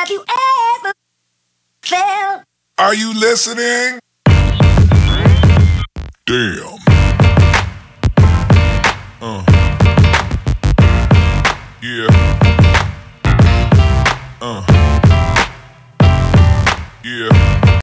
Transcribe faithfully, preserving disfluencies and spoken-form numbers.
Have you ever felt? Are you listening? Damn. Uh. Yeah. Uh. Yeah.